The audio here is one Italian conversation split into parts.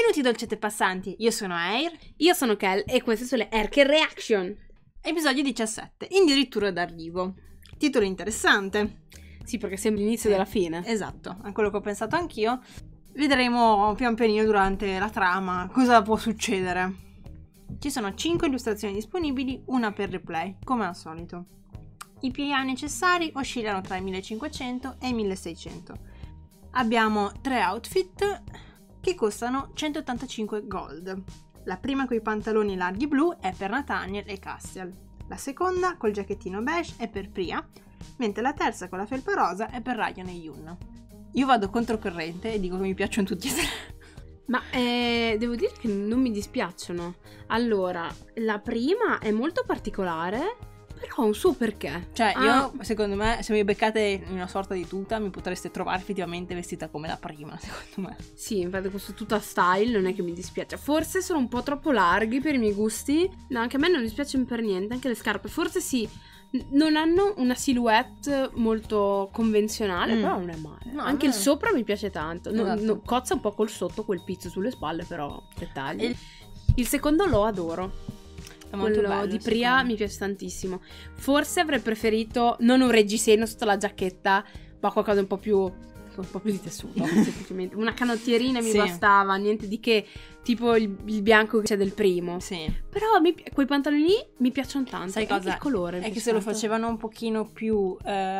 Benvenuti dolcette passanti, io sono Air. Io sono Kel e queste sono le Erke Reaction. Episodio 17, addirittura d'arrivo. Titolo interessante. Sì, perché sembra l'inizio della fine. Esatto, è quello che ho pensato anch'io. Vedremo pian pianino durante la trama cosa può succedere. Ci sono 5 illustrazioni disponibili, una per replay, come al solito. I PA necessari oscillano tra i 1500 e i 1600. Abbiamo 3 outfit che costano 185 gold. La prima con i pantaloni larghi blu è per Nathaniel e Castiel. La seconda col giacchettino beige è per Priya, mentre la terza con la felpa rosa è per Ryan e Yoon. Io vado controcorrente e dico che mi piacciono tutti e tre. Ma devo dire che non mi dispiacciono. Allora, la prima è molto particolare, però ha un suo perché. Cioè, io, secondo me, se mi beccate in una sorta di tuta, mi potreste trovare effettivamente vestita come la prima, secondo me. Sì, infatti questo tuta style non è che mi dispiace. Forse sono un po' troppo larghi per i miei gusti. No, anche a me non dispiacciono per niente, anche le scarpe. Forse sì, non hanno una silhouette molto convenzionale, però non è male. No, anche il sopra mi piace tanto. Esatto. Cozza un po' col sotto, quel pizzo sulle spalle, però dettagli. Il secondo lo adoro. È molto Quello bello, di Priya mi piace tantissimo. Forse avrei preferito non un reggiseno sotto la giacchetta, ma qualcosa un po' più di tessuto, semplicemente. Una canottierina mi bastava, niente di che, tipo il bianco che c'è del primo. Sì. Però quei pantaloni lì mi piacciono tanto. Sai cosa? Il colore È che se lo facevano un pochino più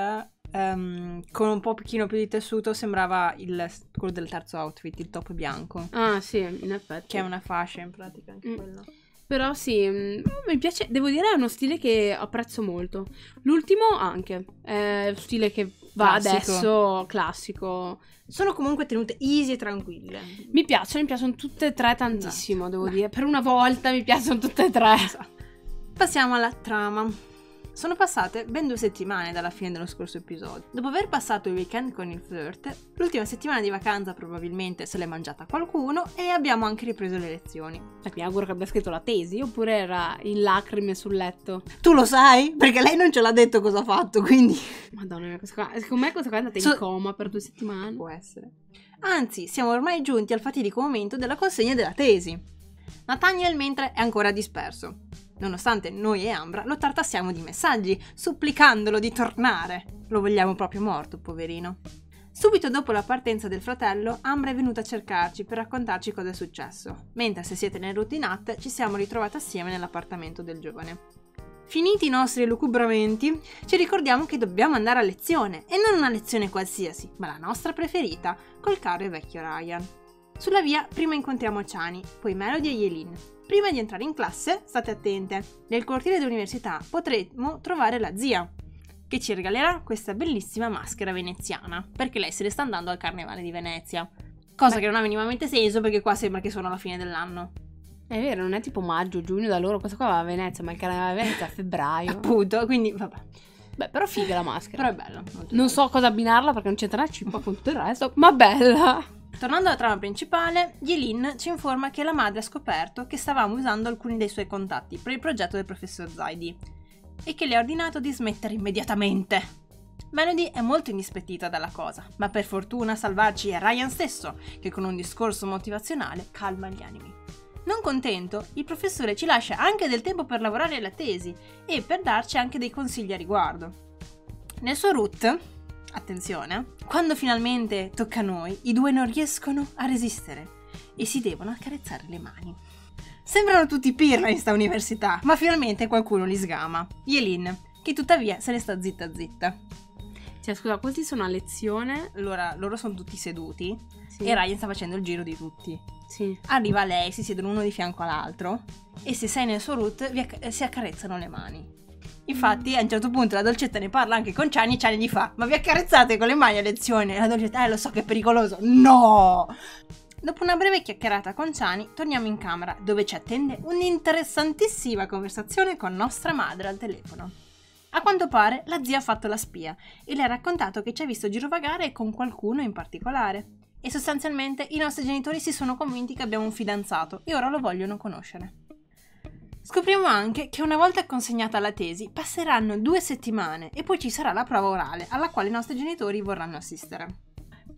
con un pochino più di tessuto sembrava quello del terzo outfit, il top bianco. Ah sì, in effetti. Che è una fascia in pratica anche quello. Però sì, mi piace, devo dire è uno stile che apprezzo molto. L'ultimo anche, è lo stile che va Classico. adesso, classico. Sono comunque tenute easy e tranquille. Mi piacciono tutte e tre tantissimo, devo dire. Per una volta mi piacciono tutte e tre. Passiamo alla trama. Sono passate ben 2 settimane dalla fine dello scorso episodio. Dopo aver passato il weekend con il flirt, l'ultima settimana di vacanza probabilmente se l'è mangiata qualcuno e abbiamo anche ripreso le lezioni. Mi auguro che abbia scritto la tesi, oppure era in lacrime sul letto. Tu lo sai? Perché lei non ce l'ha detto cosa ha fatto, quindi... Madonna mia, secondo me questa qua è andata in coma per 2 settimane. Può essere. Anzi, siamo ormai giunti al fatidico momento della consegna della tesi. Nathaniel mentre è ancora disperso. Nonostante noi e Ambra lo tartassiamo di messaggi, supplicandolo di tornare. Lo vogliamo proprio morto, poverino. Subito dopo la partenza del fratello, Ambra è venuta a cercarci per raccontarci cosa è successo, mentre se siete nel routine ci siamo ritrovati assieme nell'appartamento del giovane. Finiti i nostri elucubramenti, ci ricordiamo che dobbiamo andare a lezione, e non una lezione qualsiasi, ma la nostra preferita, col caro e vecchio Ryan. Sulla via prima incontriamo Chani, poi Melody e Yelin. Prima di entrare in classe, state attente, nel cortile dell'università potremo trovare la zia, che ci regalerà questa bellissima maschera veneziana, perché lei se ne sta andando al Carnevale di Venezia. Cosa che non ha minimamente senso, perché qua sembra che sono alla fine dell'anno. È vero, non è tipo maggio, giugno da loro, questa qua va a Venezia, ma il Carnevale di Venezia è a febbraio. Appunto, quindi vabbè. Beh, però figa la maschera. Però è bella. Non so cosa abbinarla perché non c'entra una cippa con tutto il resto, ma bella! Tornando alla trama principale, Yelin ci informa che la madre ha scoperto che stavamo usando alcuni dei suoi contatti per il progetto del professor Zaidi e che le ha ordinato di smettere immediatamente. Melody è molto indispettita dalla cosa, ma per fortuna a salvarci è Ryan stesso, che con un discorso motivazionale calma gli animi. Non contento, il professore ci lascia anche del tempo per lavorare alla tesi e per darci anche dei consigli a riguardo. Nel suo route, attenzione, quando finalmente tocca a noi, i due non riescono a resistere e si devono accarezzare le mani. Sembrano tutti pirla in sta università, ma finalmente qualcuno li sgama. Yelin, che tuttavia se ne sta zitta zitta. Cioè, scusa, questi sono a lezione. Allora, loro sono tutti seduti Sì. e Ryan sta facendo il giro di tutti. Sì. Arriva lei, si siedono uno di fianco all'altro e se sei nel suo route si accarezzano le mani. Infatti a un certo punto la dolcetta ne parla anche con Chani e Chani gli fa: ma vi accarezzate con le mani a lezione? E la dolcetta: lo so che è pericoloso. No! Dopo una breve chiacchierata con Chani torniamo in camera dove ci attende un'interessantissima conversazione con nostra madre al telefono. A quanto pare la zia ha fatto la spia e le ha raccontato che ci ha visto girovagare con qualcuno in particolare e sostanzialmente i nostri genitori si sono convinti che abbiamo un fidanzato e ora lo vogliono conoscere. Scopriamo anche che una volta consegnata la tesi passeranno 2 settimane e poi ci sarà la prova orale alla quale i nostri genitori vorranno assistere.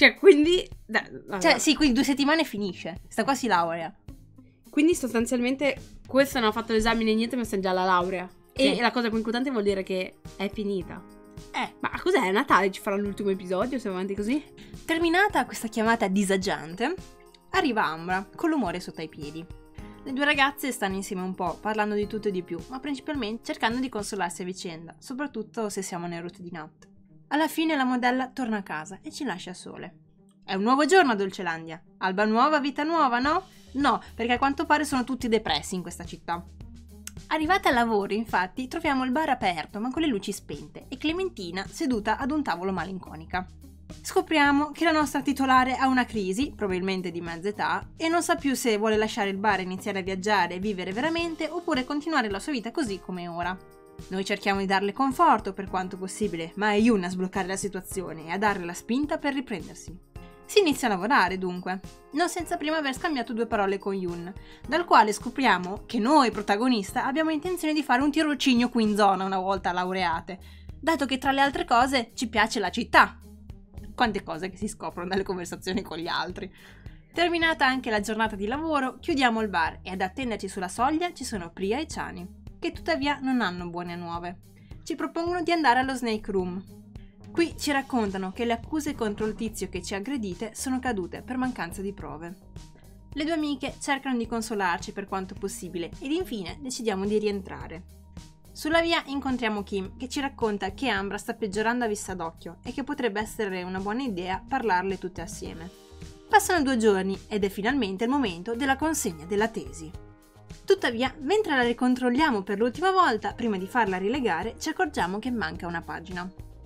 Cioè, quindi... Cioè, sì, quindi 2 settimane finisce. Sta qua si laurea. Quindi sostanzialmente questa non ha fatto l'esame né niente, ma sta già alla laurea. Sì. E la cosa più inquietante vuol dire che è finita. Ma cos'è? A Natale ci farà l'ultimo episodio se va avanti così? Terminata questa chiamata disagiante, arriva Ambra con l'umore sotto ai piedi. Le 2 ragazze stanno insieme un po', parlando di tutto e di più, ma principalmente cercando di consolarsi a vicenda, soprattutto se siamo nel route di Nat. Alla fine la modella torna a casa e ci lascia sole. È un nuovo giorno a Dolcelandia. Alba nuova, vita nuova, no? No, perché a quanto pare sono tutti depressi in questa città. Arrivate al lavoro, infatti, troviamo il bar aperto ma con le luci spente e Clementina seduta ad un tavolo malinconica. Scopriamo che la nostra titolare ha una crisi, probabilmente di mezza età, e non sa più se vuole lasciare il bar e iniziare a viaggiare e vivere veramente oppure continuare la sua vita così come ora. Noi cerchiamo di darle conforto per quanto possibile, ma è Yun a sbloccare la situazione e a darle la spinta per riprendersi. Si inizia a lavorare dunque, non senza prima aver scambiato 2 parole con Yun, dal quale scopriamo che noi, protagonista, abbiamo intenzione di fare un tirocinio qui in zona una volta laureate, dato che tra le altre cose ci piace la città. Quante cose che si scoprono dalle conversazioni con gli altri. Terminata anche la giornata di lavoro, chiudiamo il bar e ad attenderci sulla soglia ci sono Priya e Chani, che tuttavia non hanno buone nuove. Ci propongono di andare allo Snake Room. Qui ci raccontano che le accuse contro il tizio che ci ha aggredite sono cadute per mancanza di prove. Le 2 amiche cercano di consolarci per quanto possibile ed infine decidiamo di rientrare. Sulla via incontriamo Kim che ci racconta che Ambra sta peggiorando a vista d'occhio e che potrebbe essere una buona idea parlarle tutte assieme. Passano 2 giorni ed è finalmente il momento della consegna della tesi. Tuttavia, mentre la ricontrolliamo per l'ultima volta, prima di farla rilegare, ci accorgiamo che manca una pagina.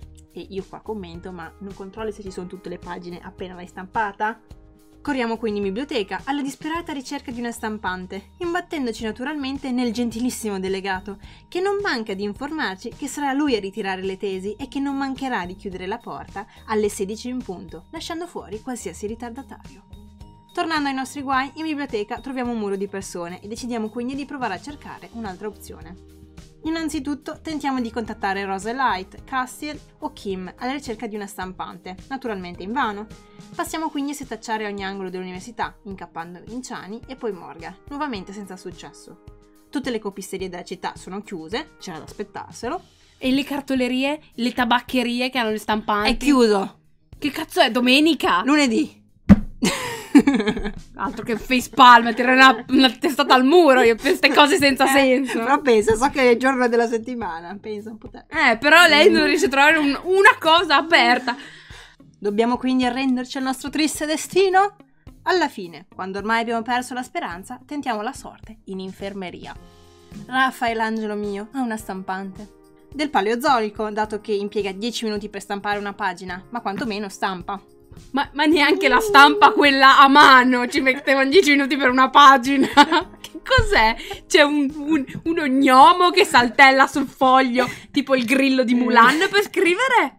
E io qua commento, ma non controlli se ci sono tutte le pagine appena l'hai stampata? Corriamo quindi in biblioteca alla disperata ricerca di una stampante, imbattendoci naturalmente nel gentilissimo delegato, che non manca di informarci che sarà lui a ritirare le tesi e che non mancherà di chiudere la porta alle 16 in punto, lasciando fuori qualsiasi ritardatario. Tornando ai nostri guai, in biblioteca troviamo un muro di persone e decidiamo quindi di provare a cercare un'altra opzione. Innanzitutto tentiamo di contattare Rose Light, Castiel o Kim alla ricerca di una stampante, naturalmente invano. Passiamo quindi a setacciare ogni angolo dell'università, incappando in Chani e poi Morgan, nuovamente senza successo. Tutte le copisterie della città sono chiuse, c'era da aspettarselo. E le cartolerie, le tabaccherie che hanno le stampanti? È chiuso! Che cazzo è? Domenica? Lunedì! Altro che facepalm, tirare una testata al muro io per queste cose senza senso. Però pensa, so che è il giorno della settimana, pensa un po' te. Però lei non riesce a trovare una cosa aperta. Dobbiamo quindi arrenderci al nostro triste destino? Alla fine, quando ormai abbiamo perso la speranza, tentiamo la sorte in infermeria. Raffaellangelo mio ha una stampante. Del paleozoico, dato che impiega 10 minuti per stampare una pagina, ma quantomeno stampa. Ma neanche la stampa quella a mano, ci mettevano 10 minuti per una pagina. Che cos'è? C'è un ognomo che saltella sul foglio, tipo il grillo di Mulan per scrivere?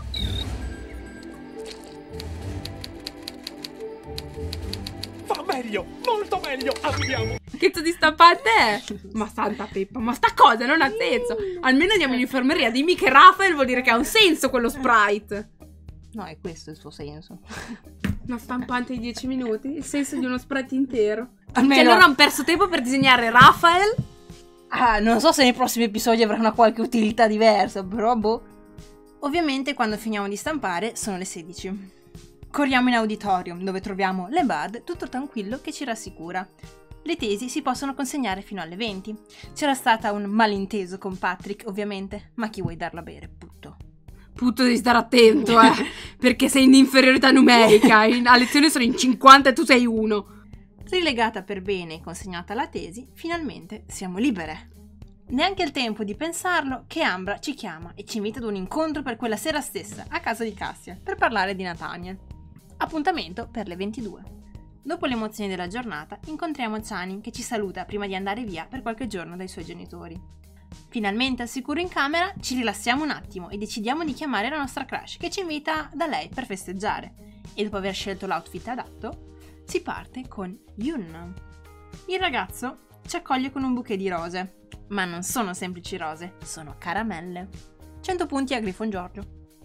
Fa meglio, molto meglio, arriviamo. Che cazzo di stampante è? Ma santa peppa, ma sta cosa non ha senso. Almeno andiamo in infermeria, dimmi che Raphael vuol dire che ha un senso quello sprite. No, è questo il suo senso. Una stampante di 10 minuti? Il senso di uno sprite intero. Almeno... Cioè loro hanno perso tempo per disegnare Raphael. Non so se nei prossimi episodi avrà una qualche utilità diversa, però boh. Ovviamente quando finiamo di stampare sono le 16. Corriamo in auditorium dove troviamo Lebad tutto tranquillo che ci rassicura. Le tesi si possono consegnare fino alle 20. C'era stata un malinteso con Patrick, ovviamente, ma chi vuoi darla a bere, putto? Putto devi stare attento, perché sei in inferiorità numerica. A lezione sono in 50 e tu sei 1. Rilegata per bene e consegnata la tesi, finalmente siamo libere. Neanche il tempo di pensarlo che Ambra ci chiama e ci invita ad un incontro per quella sera stessa a casa di Castiel per parlare di Nathaniel. Appuntamento per le 22. Dopo le emozioni della giornata incontriamo Chani che ci saluta prima di andare via per qualche giorno dai suoi genitori. Finalmente al sicuro in camera ci rilassiamo un attimo e decidiamo di chiamare la nostra crush che ci invita da lei per festeggiare e dopo aver scelto l'outfit adatto si parte con Yun. Il ragazzo ci accoglie con un bouquet di rose, ma non sono semplici rose, sono caramelle. 100 punti a Grifon Giorgio.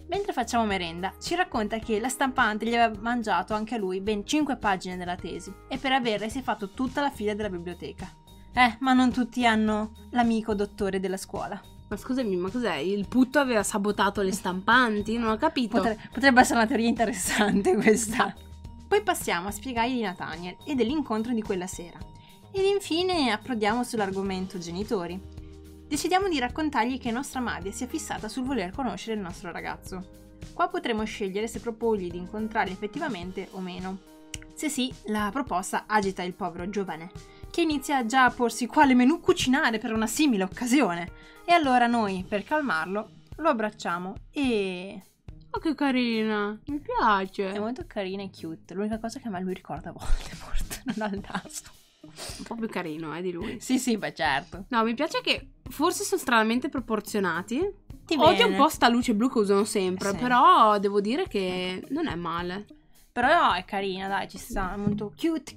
Mentre facciamo merenda, ci racconta che la stampante gli aveva mangiato anche a lui ben 5 pagine della tesi e per averle si è fatto tutta la fila della biblioteca. Ma non tutti hanno l'amico dottore della scuola. Ma scusami, ma cos'è? Il putto aveva sabotato le stampanti? Non ho capito. Potrebbe essere una teoria interessante questa. Poi passiamo a spiegargli di Nathaniel e dell'incontro di quella sera. Ed infine approdiamo sull'argomento genitori. Decidiamo di raccontargli che nostra madre si è fissata sul voler conoscere il nostro ragazzo. Qua potremo scegliere se proporgli di incontrarli effettivamente o meno. Se sì, la proposta agita il povero giovane, che inizia già a porsi quale menù cucinare per una simile occasione. E allora noi, per calmarlo, lo abbracciamo e... Oh, che carina, mi piace. È molto carina e cute, l'unica cosa che a me lui ricorda Voldemort, non ha il naso. Un po' più carino, di lui. Sì, beh, certo. No, mi piace che forse sono stranamente proporzionati. Ti Odio bene. un po' sta luce blu che usano sempre, Sì. però devo dire che non è male. Però è carina, dai, ci sta, è molto cute.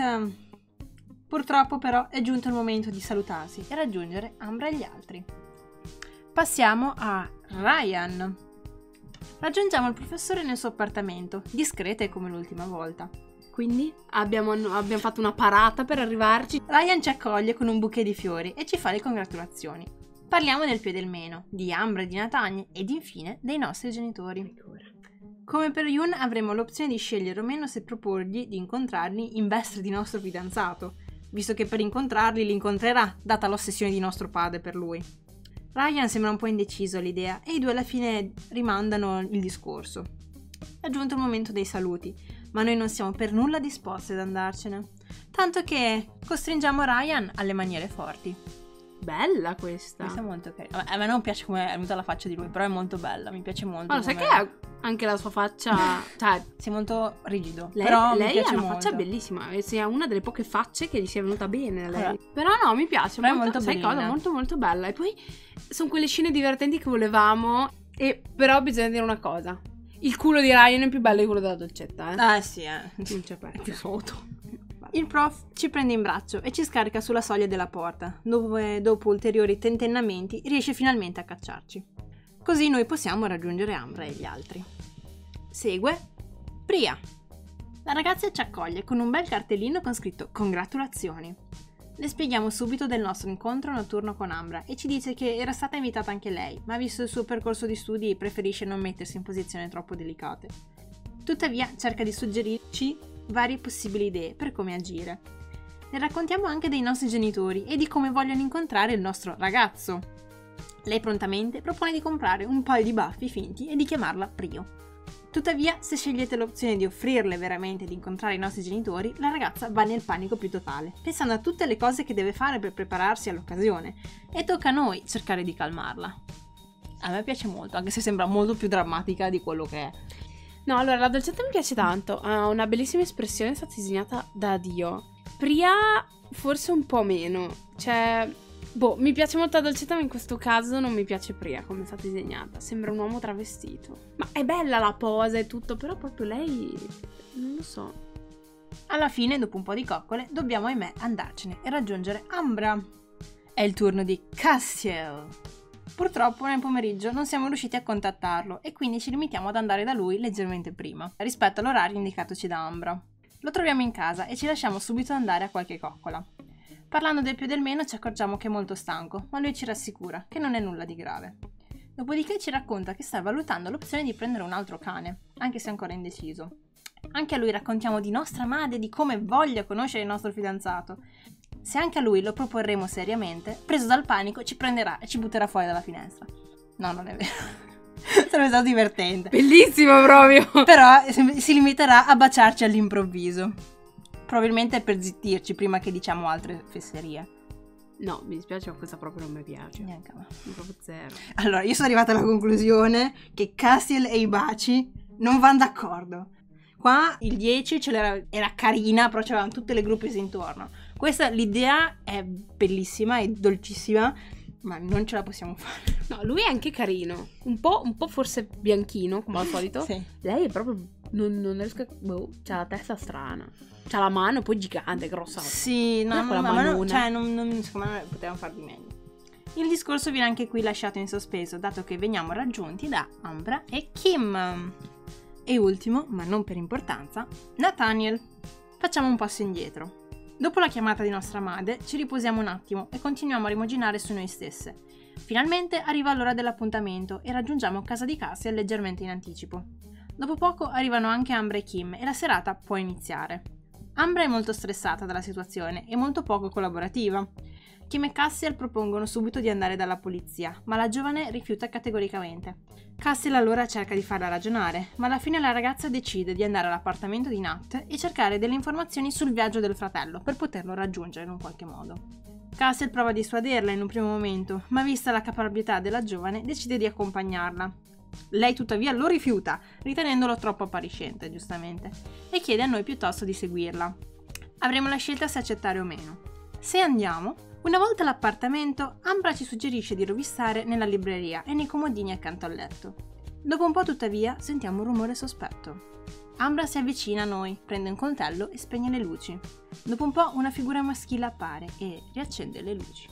Purtroppo però è giunto il momento di salutarsi e raggiungere Ambra e gli altri. Passiamo a Ryan. Raggiungiamo il professore nel suo appartamento, discrete come l'ultima volta. Quindi abbiamo fatto una parata per arrivarci. Ryan ci accoglie con un bouquet di fiori e ci fa le congratulazioni. Parliamo del più e del meno, di Ambra e di Nathaniel ed infine dei nostri genitori. Come per Yoon avremo l'opzione di scegliere o meno se proporgli di incontrarli in veste di nostro fidanzato, visto che per incontrarli li incontrerà, data l'ossessione di nostro padre per lui. Ryan sembra un po' indeciso all'idea e i due alla fine rimandano il discorso. È giunto il momento dei saluti, ma noi non siamo per nulla disposti ad andarcene, tanto che costringiamo Ryan alle maniere forti. Bella questa. Questa è molto carina. A me non piace come è venuta la faccia di lui, però è molto bella, mi piace molto. Allora, sai come- che ha anche la sua faccia, cioè, Sei molto rigido, lei, però mi lei ha piace una molto. faccia bellissima, e sia una delle poche facce che gli sia venuta bene a lei. Allora. Però no, mi piace, Però è molto sai bellina. cosa? Molto molto bella. E poi sono quelle scene divertenti che volevamo, e però bisogna dire una cosa. Il culo di Ryan è più bello di quello della dolcetta, Ah sì, Non c'è più sotto. Il prof ci prende in braccio e ci scarica sulla soglia della porta, dove dopo ulteriori tentennamenti riesce finalmente a cacciarci. Così noi possiamo raggiungere Ambra e gli altri. Segue Priya. La ragazza ci accoglie con un bel cartellino con scritto congratulazioni. Le spieghiamo subito del nostro incontro notturno con Ambra e ci dice che era stata invitata anche lei, ma visto il suo percorso di studi preferisce non mettersi in posizioni troppo delicate. Tuttavia cerca di suggerirci varie possibili idee per come agire. Le raccontiamo anche dei nostri genitori e di come vogliono incontrare il nostro ragazzo. Lei prontamente propone di comprare un paio di baffi finti e di chiamarla Prio. Tuttavia, se scegliete l'opzione di offrirle veramente di incontrare i nostri genitori, la ragazza va nel panico più totale, pensando a tutte le cose che deve fare per prepararsi all'occasione, e tocca a noi cercare di calmarla. A me piace molto, anche se sembra molto più drammatica di quello che è. No, allora, la dolcetta mi piace tanto. Ha una bellissima espressione, è stata disegnata da Dio. Priya forse un po' meno. Cioè, mi piace molto la dolcetta, ma in questo caso non mi piace Priya come è stata disegnata. Sembra un uomo travestito. Ma è bella la posa e tutto, però proprio lei... non lo so. Alla fine, dopo un po' di coccole, dobbiamo ahimè andarcene e raggiungere Ambra. È il turno di Castiel. Purtroppo nel pomeriggio non siamo riusciti a contattarlo e quindi ci limitiamo ad andare da lui leggermente prima, rispetto all'orario indicatoci da Ambra. Lo troviamo in casa e ci lasciamo subito andare a qualche coccola. Parlando del più e del meno ci accorgiamo che è molto stanco, ma lui ci rassicura che non è nulla di grave. Dopodiché ci racconta che sta valutando l'opzione di prendere un altro cane, anche se ancora indeciso. Anche a lui raccontiamo di nostra madre, di come voglia conoscere il nostro fidanzato. Se anche a lui lo proporremo seriamente, preso dal panico ci prenderà e ci butterà fuori dalla finestra. No, non è vero. Sarebbe stato divertente. Bellissimo proprio! Però si limiterà a baciarci all'improvviso. Probabilmente per zittirci prima che diciamo altre fesserie. No, mi dispiace, ma questa proprio non mi piace. Neanche a me. Proprio zero. Allora, io sono arrivata alla conclusione che Castiel e i baci non vanno d'accordo. Qua il 10 era carina, però c'erano tutte le gruppese intorno. Questa, l'idea è bellissima, è dolcissima, ma non ce la possiamo fare. No, lui è anche carino. Un po' forse bianchino, come al solito. Sì. Lei è proprio... non riesco a... c'ha la testa strana. C'ha la mano poi gigante, grossa. Sì, no, Quella ma manona. secondo me potevamo far di meglio. Il discorso viene anche qui lasciato in sospeso, dato che veniamo raggiunti da Ambra e Kim. E ultimo, ma non per importanza, Nathaniel. Facciamo un passo indietro. Dopo la chiamata di nostra madre, ci riposiamo un attimo e continuiamo a rimuginare su noi stesse. Finalmente arriva l'ora dell'appuntamento e raggiungiamo casa di Castiel leggermente in anticipo. Dopo poco arrivano anche Ambra e Kim e la serata può iniziare. Ambra è molto stressata dalla situazione e molto poco collaborativa. Kim e Castiel propongono subito di andare dalla polizia, ma la giovane rifiuta categoricamente. Castiel allora cerca di farla ragionare, ma alla fine la ragazza decide di andare all'appartamento di Nat e cercare delle informazioni sul viaggio del fratello per poterlo raggiungere in un qualche modo. Castiel prova a dissuaderla in un primo momento, ma vista la caparbietà della giovane decide di accompagnarla. Lei tuttavia lo rifiuta, ritenendolo troppo appariscente, giustamente, e chiede a noi piuttosto di seguirla. Avremo la scelta se accettare o meno. Se andiamo, una volta all'appartamento, Ambra ci suggerisce di rovistare nella libreria e nei comodini accanto al letto. Dopo un po', tuttavia, sentiamo un rumore sospetto. Ambra si avvicina a noi, prende un coltello e spegne le luci. Dopo un po' una figura maschile appare e riaccende le luci.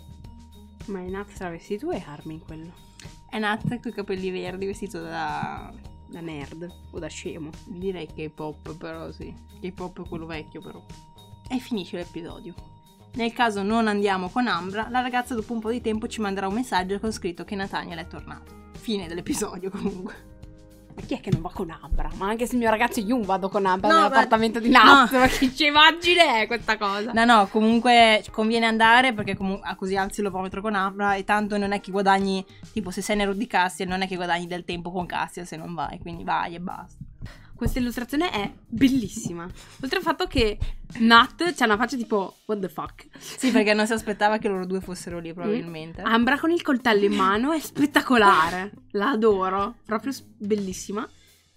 Ma è Nat travestito o è Armin quello? È Nat con i capelli verdi, vestito da nerd o da scemo. Direi K-pop, però sì. K-pop è quello vecchio, però. E finisce l'episodio. Nel caso non andiamo con Ambra, la ragazza dopo un po' di tempo ci manderà un messaggio con scritto che Nathaniel è tornato. Fine dell'episodio, comunque. Ma chi è che non va con Ambra? Ma anche se il mio ragazzo io vado con Ambra nell'appartamento di Nat. No. Ma che immagine è questa cosa? No, comunque conviene andare perché così alzi l'ovometro con Ambra e tanto non è che guadagni, tipo se sei nero di Castiel non è che guadagni del tempo con Castiel se non vai, quindi vai e basta. Questa illustrazione è bellissima. Oltre al fatto che Nat c'ha una faccia tipo what the fuck. Sì, perché non si aspettava che loro due fossero lì probabilmente. Ambra con il coltello in mano è spettacolare. La adoro. Proprio bellissima.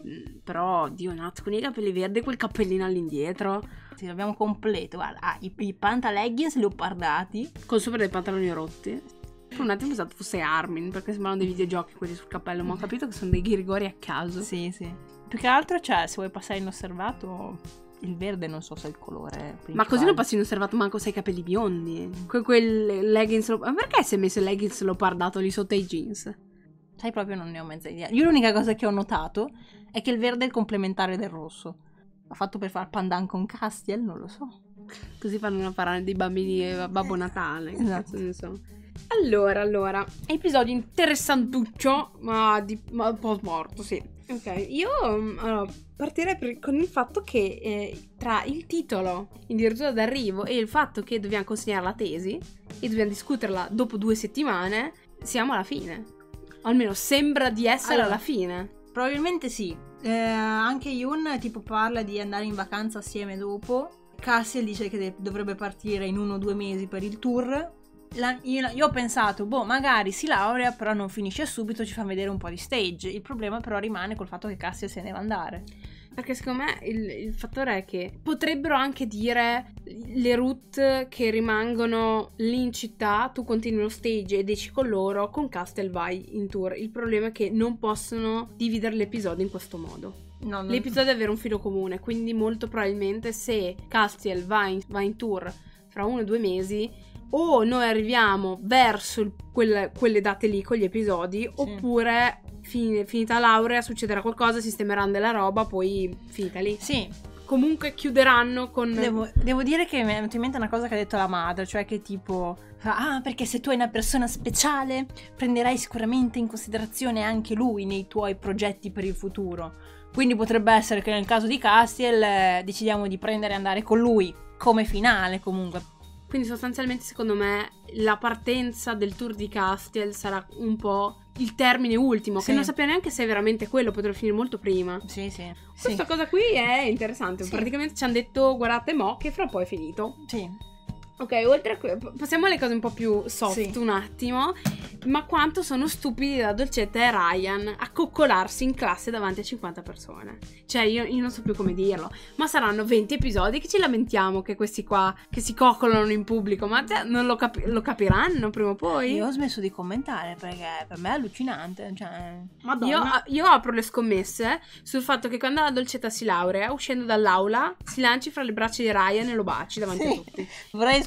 Però, Dio, Nat con i capelli verdi e quel cappellino all'indietro. Sì, l'abbiamo completo. Guarda, i pantaleggings leopardati. Con sopra dei pantaloni rotti. Per un attimo ho pensato fosse Armin, perché sembrano dei videogiochi quelli sul cappello, ma ho capito che sono dei ghirigori a caso. Sì. Più che altro, cioè, se vuoi passare inosservato, il verde non so se è il colore principale. Ma così non passi inosservato manco se hai i capelli biondi. Quel leggings... Ma perché si è messo il leggings leopardato lì sotto ai jeans? Sai, proprio non ne ho mezza idea. Io l'unica cosa che ho notato è che il verde è il complementare del rosso. Ha fatto per far pandan con Castiel? Non lo so. Così fanno parlare dei bambini e Babbo Natale. Esatto. Non so. Allora, episodio interessantuccio, ma un po' morto, sì. Ok, io partirei con il fatto che tra il titolo Indirizzo d'arrivo e il fatto che dobbiamo consegnare la tesi e dobbiamo discuterla dopo 2 settimane, siamo alla fine. Almeno sembra di essere alla fine. Probabilmente sì. Anche Yoon tipo parla di andare in vacanza assieme dopo. Castiel dice che dovrebbe partire in 1 o 2 mesi per il tour. Io ho pensato, magari si laurea, però non finisce subito, ci fa vedere un po' di stage. Il problema però rimane col fatto che Castiel se ne va andare. Perché secondo me il fattore è che potrebbero anche dire le route che rimangono lì in città, tu continui lo stage ed esci con loro, con Castiel vai in tour. Il problema è che non possono dividere l'episodio in questo modo. No, l'episodio deve avere un filo comune, quindi molto probabilmente se Castiel va in tour fra 1 o 2 mesi, o noi arriviamo verso quelle date lì con gli episodi, sì. Oppure finita laurea succederà qualcosa, sistemeranno della roba, poi finita lì. Sì. Comunque chiuderanno con... Devo dire che mi è venuta in mente una cosa che ha detto la madre, cioè che tipo... perché se tu hai una persona speciale prenderai sicuramente in considerazione anche lui nei tuoi progetti per il futuro. Quindi potrebbe essere che nel caso di Castiel decidiamo di prendere e andare con lui come finale comunque. Quindi sostanzialmente secondo me la partenza del tour di Castiel sarà un po' il termine ultimo, che non sappiamo neanche se è veramente quello, potrebbe finire molto prima. Sì. Questa cosa qui è interessante, praticamente ci hanno detto guardate che fra un po' è finito. Sì. Ok, oltre a questo, passiamo alle cose un po' più soft un attimo. Ma quanto sono stupidi la Dolcetta e Ryan a coccolarsi in classe davanti a 50 persone. Cioè io non so più come dirlo, ma saranno 20 episodi che ci lamentiamo che questi qua che si coccolano in pubblico. Ma non lo capiranno prima o poi? Io ho smesso di commentare perché per me è allucinante, cioè... Madonna. Io apro le scommesse sul fatto che quando la Dolcetta si laurea, uscendo dall'aula si lanci fra le braccia di Ryan e lo baci davanti a tutti. Vorrei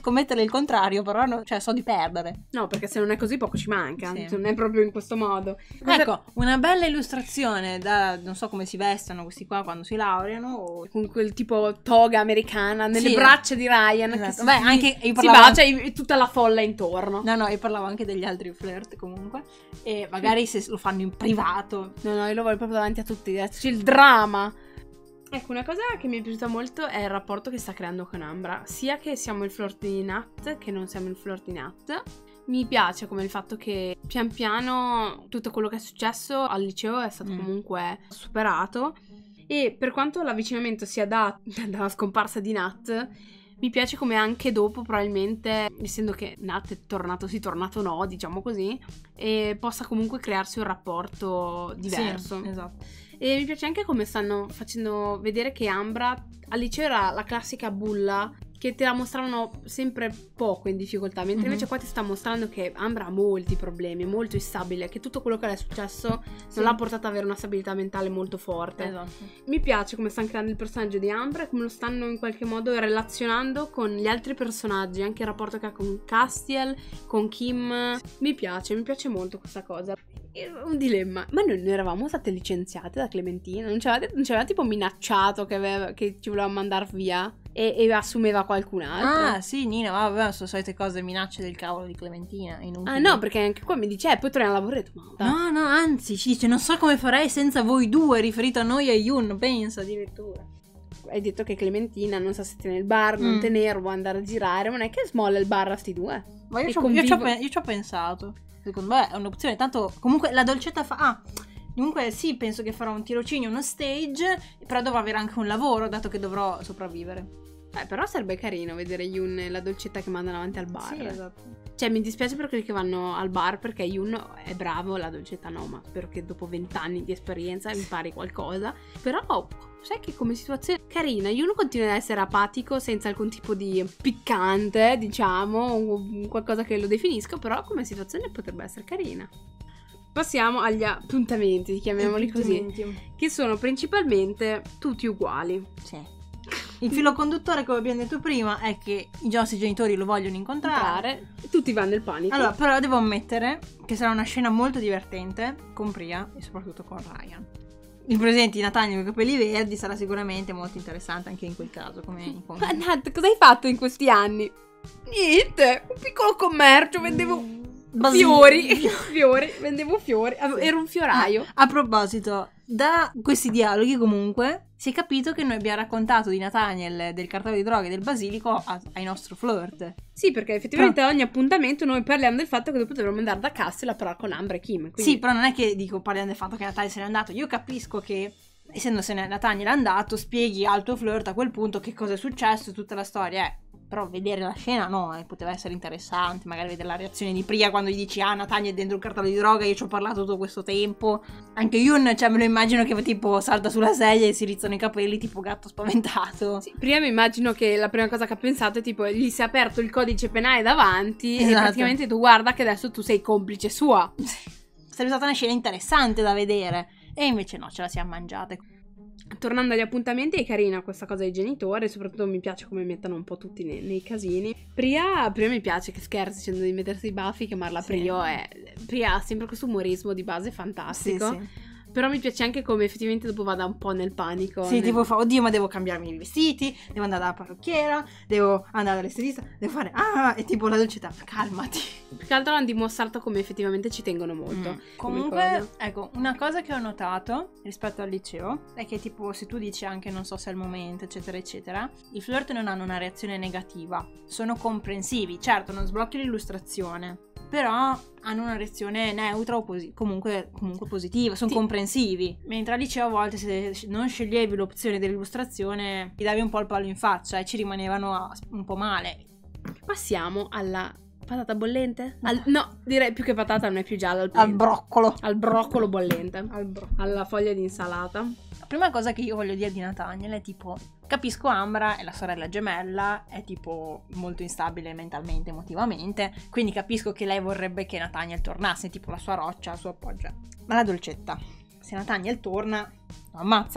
scommettere il contrario, però cioè so di perdere. No, perché se non è così poco ci manca. Sì. Non è proprio in questo modo. Ecco, una bella illustrazione da, non so come si vestono questi qua quando si laureano o... Con quel tipo toga americana nelle Sì. braccia di Ryan. Esatto. Che si, Beh, anche io si parlavo... bacia e tutta la folla intorno. No, io parlavo anche degli altri flirt comunque. E magari se lo fanno in privato. No, io lo voglio proprio davanti a tutti. C'è il dramma. Ecco, una cosa che mi è piaciuta molto è il rapporto che sta creando con Ambra. Sia che siamo il flirt di Nat che non siamo il flirt di Nat. Mi piace come il fatto che pian piano tutto quello che è successo al liceo è stato comunque superato. E per quanto l'avvicinamento sia dalla scomparsa di Nat, mi piace come anche dopo probabilmente, essendo che Nat è tornato sì, tornato no, diciamo così, e possa comunque crearsi un rapporto diverso. Sì, esatto. E mi piace anche come stanno facendo vedere che Ambra al liceo era la classica bulla che te la mostravano sempre poco in difficoltà, mentre invece qua ti sta mostrando che Ambra ha molti problemi, è molto instabile, che tutto quello che le è successo non l'ha portata ad avere una stabilità mentale molto forte. Esatto. Mi piace come stanno creando il personaggio di Ambra e come lo stanno in qualche modo relazionando con gli altri personaggi, anche il rapporto che ha con Castiel, con Kim. Mi piace molto questa cosa. Un dilemma, ma noi non eravamo state licenziate da Clementina? Non ci aveva tipo minacciato che ci voleva mandare via e assumeva qualcun altro? Ah sì, Nina, vabbè, sono solite cose, minacce del cavolo di Clementina, inutili. Ah no, perché anche qua mi dice poi torniamo a lavorare. No, anzi, ci dice non so come farei senza voi due, riferito a noi e Yun, pensa addirittura. Hai detto che Clementina non sa se tiene il bar, non tenerlo, andare a girare, ma non è che smolla il bar a sti due? Ma io ci ho pensato. Secondo me è un'opzione, tanto comunque la dolcetta comunque sì, penso che farò un tirocinio, uno stage, però dovrò avere anche un lavoro, dato che dovrò sopravvivere. Però sarebbe carino vedere Yun e la dolcetta che mandano avanti al bar. Sì, esatto. Cioè mi dispiace per quelli che vanno al bar perché Yun è bravo, la dolcetta no, ma spero che dopo 20 anni di esperienza impari qualcosa. Però sai che come situazione carina, Yun continua ad essere apatico senza alcun tipo di piccante, diciamo, o qualcosa che lo definisca, però come situazione potrebbe essere carina. Passiamo agli appuntamenti, chiamiamoli così, che sono principalmente tutti uguali. Sì. Il filo conduttore, come abbiamo detto prima, è che i nostri genitori lo vogliono incontrare. Tutti vanno nel panico. Allora, però devo ammettere che sarà una scena molto divertente con Priya e soprattutto con Ryan. Il presente di Nathaniel con i capelli verdi sarà sicuramente molto interessante anche in quel caso. Ma Nat, cosa hai fatto in questi anni? Niente, un piccolo commercio, vendevo fiori, vendevo fiori, ero un fioraio. A proposito, da questi dialoghi comunque si è capito che noi abbiamo raccontato di Nathaniel, del cartello di droga e del basilico ai nostri flirt. Sì, perché effettivamente a ogni appuntamento noi parliamo del fatto che dopo dovremmo andare da Castiel a parlare con Ambra e Kim. Quindi... Sì, però non è che parliamo del fatto che Nathaniel se n'è andato. Io capisco che, essendo Nathaniel è andato, spieghi al tuo flirt a quel punto che cosa è successo, tutta la storia. Però vedere la scena no, poteva essere interessante. Magari vedere la reazione di Priya quando gli dici Nathaniel è dentro un cartello di droga, io ci ho parlato tutto questo tempo. Anche Yun, cioè me lo immagino che tipo salta sulla sedia e si rizzano i capelli tipo gatto spaventato. Sì, Priya mi immagino che la prima cosa che ha pensato è tipo gli si è aperto il codice penale davanti e praticamente tu guarda che adesso tu sei complice sua. Sarebbe stata una scena interessante da vedere. E invece no, ce la siamo mangiate. Tornando agli appuntamenti, è carina questa cosa dei genitori, soprattutto mi piace come mettono un po' tutti nei casini. Priya mi piace che scherzi dicendo di mettersi i baffi, chiamarla Priya ha sempre questo umorismo di base fantastico. Sì. Però mi piace anche come effettivamente dopo vada un po' nel panico. Sì, tipo fa, oddio, ma devo cambiarmi i vestiti, devo andare dalla parrucchiera, devo andare dall'estetista, devo fare e tipo la dolcetà, calmati. Più che altro hanno dimostrato come effettivamente ci tengono molto. Comunque, ecco, una cosa che ho notato rispetto al liceo è che tipo se tu dici anche non so se è il momento, eccetera, eccetera, i flirt non hanno una reazione negativa, sono comprensivi, certo non sblocchi l'illustrazione, però hanno una reazione neutra o comunque positiva, sono comprensivi. Mentre al liceo a volte se non sceglievi l'opzione dell'illustrazione ti davi un po' il palo in faccia e ci rimanevano un po' male. Passiamo alla patata bollente? No, direi più che patata, non è più gialla. Al broccolo. Al broccolo bollente. Alla foglia di insalata. La prima cosa che io voglio dire di Nathaniel è tipo, capisco Ambra è la sorella gemella, è tipo molto instabile mentalmente, emotivamente, quindi capisco che lei vorrebbe che Nathaniel tornasse, tipo la sua roccia, il suo appoggio. Ma la dolcetta, se Nathaniel torna, lo ammazzano.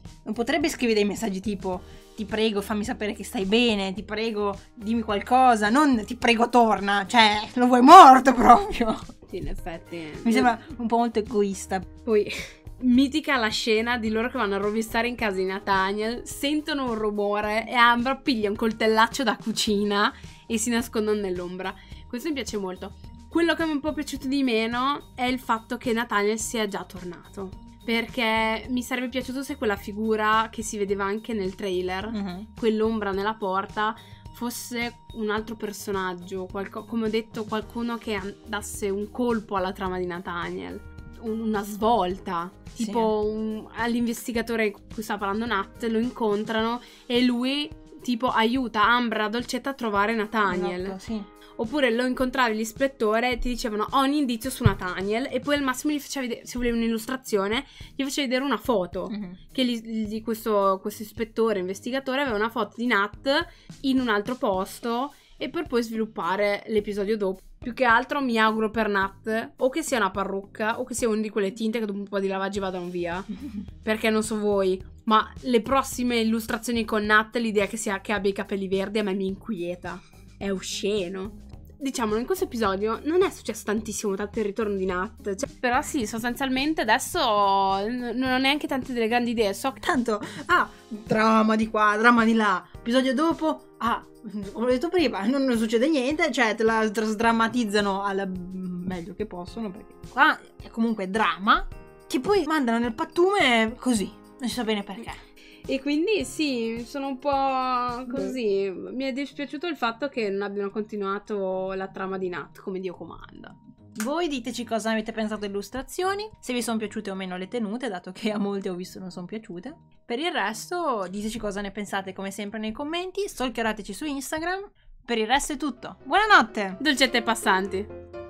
non potrebbe scrivere dei messaggi tipo ti prego fammi sapere che stai bene, ti prego dimmi qualcosa, non ti prego torna, cioè lo vuoi morto proprio. Sì, in effetti. Mi sembra un po' molto egoista. Poi mitica la scena di loro che vanno a rovistare in casa di Nathaniel, sentono un rumore e Ambra piglia un coltellaccio da cucina e si nascondono nell'ombra. Questo mi piace molto. Quello che mi è un po' piaciuto di meno è il fatto che Nathaniel sia già tornato. Perché mi sarebbe piaciuto se quella figura che si vedeva anche nel trailer, quell'ombra nella porta, fosse un altro personaggio, come ho detto, qualcuno che dasse un colpo alla trama di Nathaniel, una svolta. Sì. Tipo all'investigatore con cui sta parlando Nat, lo incontrano e lui tipo aiuta Ambra Dolcetta a trovare Nathaniel. Esatto, sì. Oppure lo incontravi l'ispettore e ti dicevano ogni indizio su Nathaniel e poi al massimo gli faceva vedere, se volevi un'illustrazione, gli faceva vedere una foto che di questo ispettore, investigatore aveva una foto di Nat in un altro posto e per poi sviluppare l'episodio dopo. Più che altro mi auguro per Nat o che sia una parrucca o che sia una di quelle tinte che dopo un po' di lavaggi vadano via. Perché non so voi, ma le prossime illustrazioni con Nat, l'idea che abbia i capelli verdi a me mi inquieta. È osceno. Diciamolo, in questo episodio non è successo tantissimo tanto il ritorno di Nat, cioè, però sì, sostanzialmente adesso non ho neanche tante delle grandi idee. So che tanto dramma di qua, dramma di là, episodio dopo come ho detto prima, non succede niente, cioè te la sdrammatizzano al meglio che possono, perché qua è comunque dramma che poi mandano nel pattume così, non si sa bene perché. E quindi sì, sono un po' così. Mi è dispiaciuto il fatto che non abbiano continuato la trama di Nat come Dio comanda. Voi diteci cosa avete pensato delle illustrazioni, se vi sono piaciute o meno le tenute, dato che a molte ho visto non sono piaciute. Per il resto diteci cosa ne pensate come sempre nei commenti, stalkerateci su Instagram. Per il resto è tutto. Buonanotte! Dolcette passanti!